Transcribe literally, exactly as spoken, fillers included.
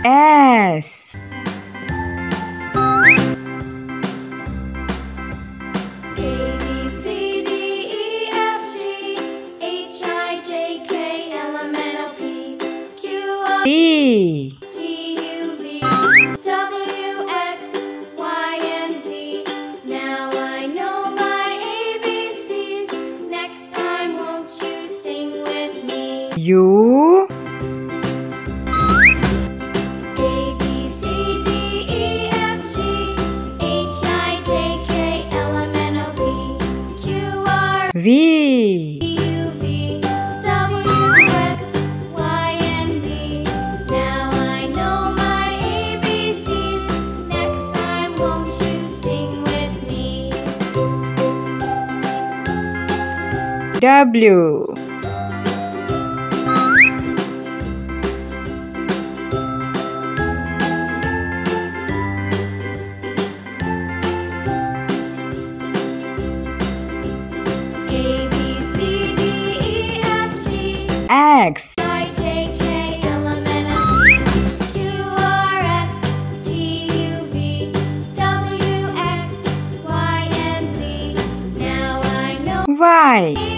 S. A B C D E F G H I J K L M N O P Q R D. T U V W X Y and Z. Now I know my A B Cs. Next time won't you sing with me? U. A B C D E F G H I J K L M N O P Q R V. T U V W X Y and Z. Now I know my A B Cs. Next time won't you sing with me? W. A B C D E F G X. I J K L M N O P Q R S T U V W X Y and Z. Now I know Y.